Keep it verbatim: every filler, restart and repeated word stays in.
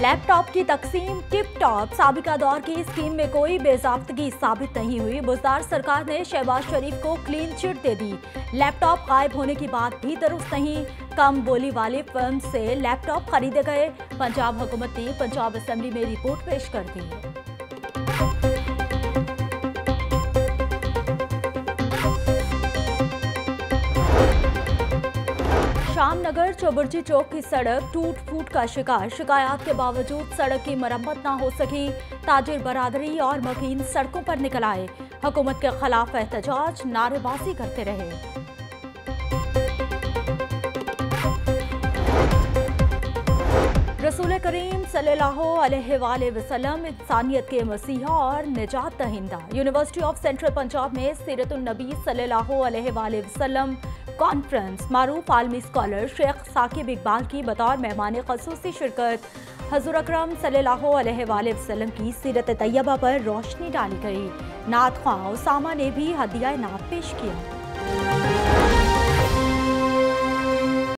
Laptop की तकसीम tip top, साबिका दौर की स्कीम में कोई बेज़ाब्तगी साबित नहीं हुई। बुज़दार सरकार ने शहबाज शरीफ को क्लीन चिट दे दी। लैपटॉप गायब होने की बात भी दुरुस्त नहीं। कम बोली वाली फर्म से लैपटॉप खरीदे गए। पंजाब हुकूमत ने पंजाब असेंबली में रिपोर्ट पेश कर दी। शामनगर चौबुर्जी चौक की सड़क टूट फूट का शिकार। शिकायत के बावजूद सड़क की मरम्मत न हो सकी। ताजिर बरादरी और मकीन सड़कों पर निकल आए। हुकूमत के खिलाफ एहतजाज, नारेबाजी करते रहे। रसूल करीम सल्लल्लाहु अलैहि वसल्लम इंसानियत के मसीहा और निजात दहिंदा। यूनिवर्सिटी ऑफ सेंट्रल पंजाब में सीरतुन नबी सल्लल्लाहु अलैहि वसल्लम कॉन्फ्रेंस। मारूफ आलमी स्कॉलर शेख साकिब इकबाल की बतौर मेहमान ख़ुसूसी शिरकत। हज़ूर अकरम सल्लल्लाहु अलैहि वसल्लम की सीरत तैयबा पर रोशनी डाली गई। नात ख्वां उसामा ने भी हदिया नात पेश किया।